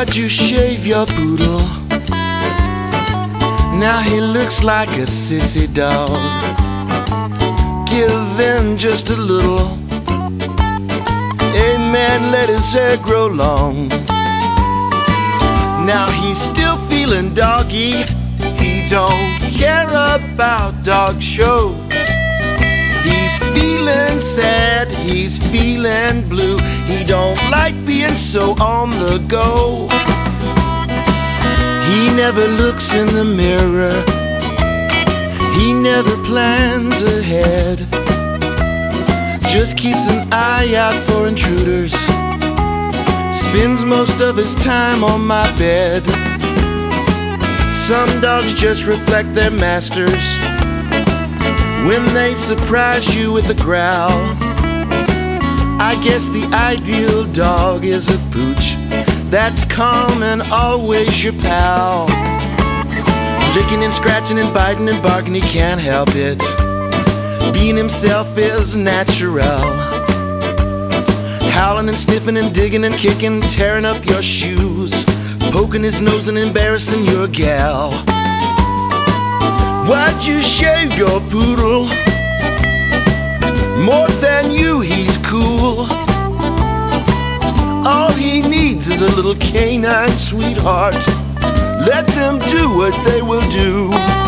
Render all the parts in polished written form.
Why'd you shave your poodle? Now he looks like a sissy dog. Give him just a little. Hey man, let his hair grow long. Now he's still feeling doggy. He don't care about dog shows. He's feeling sad, he's feeling blue. He don't like being so on the go. He never looks in the mirror. He never plans ahead. Just keeps an eye out for intruders. Spends most of his time on my bed. Some dogs just reflect their masters when they surprise you with a growl. I guess the ideal dog is a pooch that's calm and always your pal. Licking and scratching and biting and barking, he can't help it. Being himself is natural. Howling and sniffing and digging and kicking, tearing up your shoes, poking his nose and embarrassing your gal. Why'd you shave your poodle? More than you, he's cool. All he needs is a little canine sweetheart. Let them do what they will do.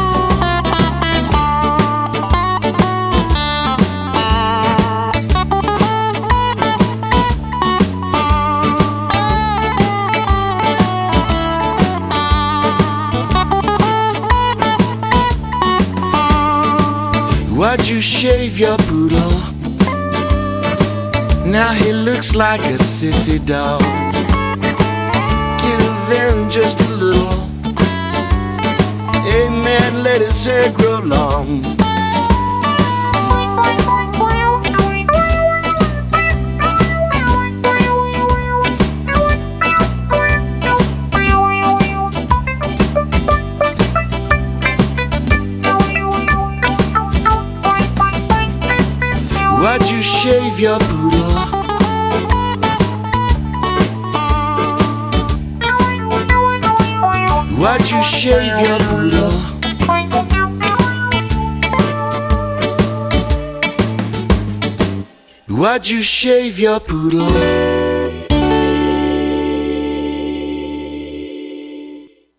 Why'd you shave your poodle? Now he looks like a sissy dog. Give him just a little. Hey man, let his hair grow long. Why'd you shave your poodle? Why'd you shave your poodle? Why'd you shave your poodle?